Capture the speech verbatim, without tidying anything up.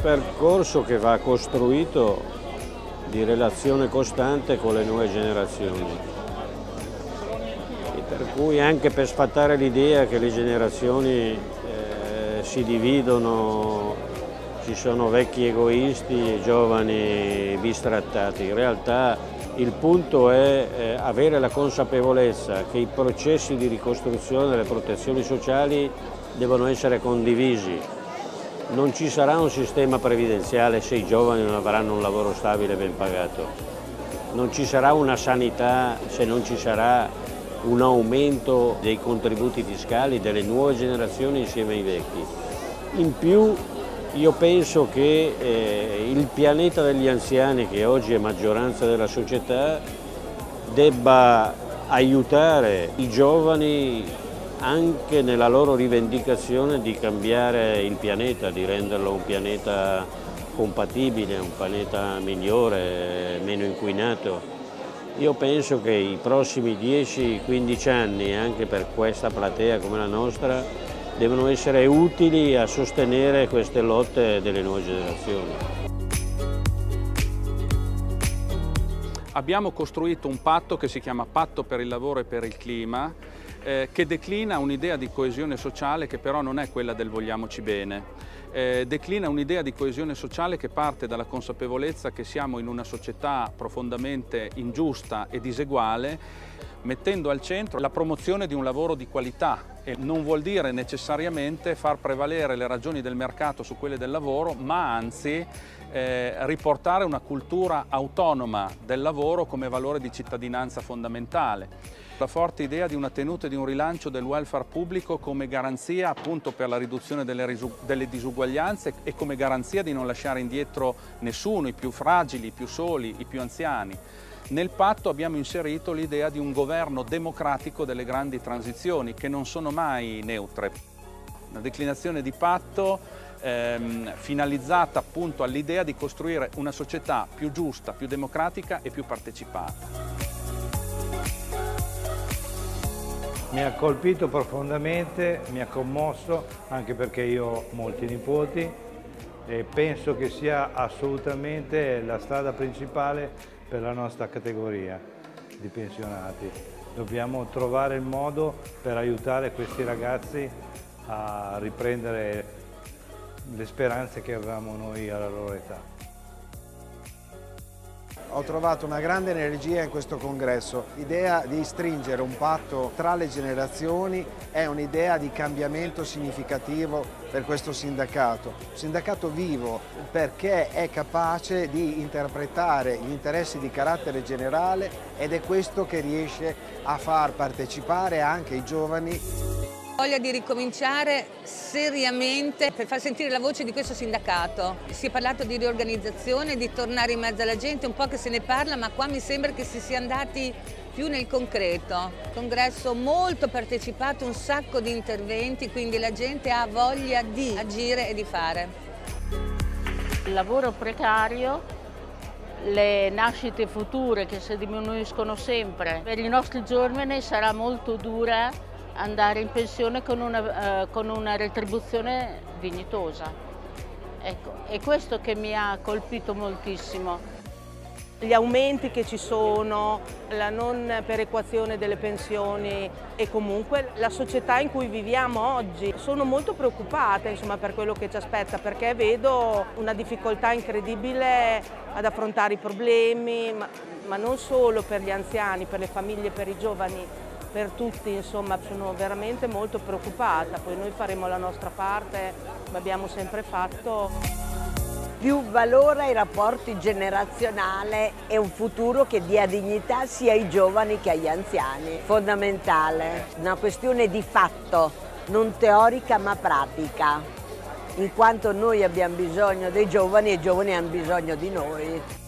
percorso che va costruito di relazione costante con le nuove generazioni. E per cui anche per sfatare l'idea che le generazioni eh, si dividono, ci sono vecchi egoisti e giovani bistrattati. In realtà il punto è eh, avere la consapevolezza che i processi di ricostruzione delle protezioni sociali devono essere condivisi. Non ci sarà un sistema previdenziale se i giovani non avranno un lavoro stabile e ben pagato. Non ci sarà una sanità se non ci sarà un aumento dei contributi fiscali delle nuove generazioni insieme ai vecchi. In più io penso che eh, il pianeta degli anziani, che oggi è maggioranza della società, debba aiutare i giovani anche nella loro rivendicazione di cambiare il pianeta, di renderlo un pianeta compatibile, un pianeta migliore, meno inquinato. Io penso che i prossimi dieci quindici anni, anche per questa platea come la nostra, devono essere utili a sostenere queste lotte delle nuove generazioni. Abbiamo costruito un patto che si chiama Patto per il lavoro e per il clima, eh, che declina un'idea di coesione sociale che però non è quella del vogliamoci bene. Eh, declina un'idea di coesione sociale che parte dalla consapevolezza che siamo in una società profondamente ingiusta e diseguale, mettendo al centro la promozione di un lavoro di qualità. E non vuol dire necessariamente far prevalere le ragioni del mercato su quelle del lavoro, ma anzi eh, riportare una cultura autonoma del lavoro come valore di cittadinanza fondamentale. La forte idea di una tenuta e di un rilancio del welfare pubblico come garanzia appunto per la riduzione delle, delle disuguaglianze e come garanzia di non lasciare indietro nessuno, i più fragili, i più soli, i più anziani. Nel patto abbiamo inserito l'idea di un governo democratico delle grandi transizioni che non sono mai neutre. Una declinazione di patto ehm, finalizzata appunto all'idea di costruire una società più giusta, più democratica e più partecipata. Mi ha colpito profondamente, mi ha commosso, anche perché io ho molti nipoti e penso che sia assolutamente la strada principale per la nostra categoria di pensionati. Dobbiamo trovare il modo per aiutare questi ragazzi a riprendere le speranze che avevamo noi alla loro età. Ho trovato una grande energia in questo congresso. L'idea di stringere un patto tra le generazioni è un'idea di cambiamento significativo per questo sindacato. Un sindacato vivo perché è capace di interpretare gli interessi di carattere generale ed è questo che riesce a far partecipare anche i giovani. Voglia di ricominciare seriamente per far sentire la voce di questo sindacato. Si è parlato di riorganizzazione, di tornare in mezzo alla gente, un po' che se ne parla, ma qua mi sembra che si sia andati più nel concreto. Congresso molto partecipato, un sacco di interventi, quindi la gente ha voglia di agire e di fare. Il lavoro precario, le nascite future che si diminuiscono sempre, per i nostri giovani sarà molto dura andare in pensione con una, uh, con una retribuzione dignitosa. Ecco, è questo che mi ha colpito moltissimo. Gli aumenti che ci sono, la non perequazione delle pensioni e comunque la società in cui viviamo oggi. Sono molto preoccupata, insomma, per quello che ci aspetta, perché vedo una difficoltà incredibile ad affrontare i problemi, ma, ma non solo per gli anziani, per le famiglie, per i giovani, per tutti, insomma, sono veramente molto preoccupata. Poi noi faremo la nostra parte, come abbiamo sempre fatto. Più valore ai rapporti generazionali e un futuro che dia dignità sia ai giovani che agli anziani. Fondamentale, una questione di fatto, non teorica ma pratica, in quanto noi abbiamo bisogno dei giovani e i giovani hanno bisogno di noi.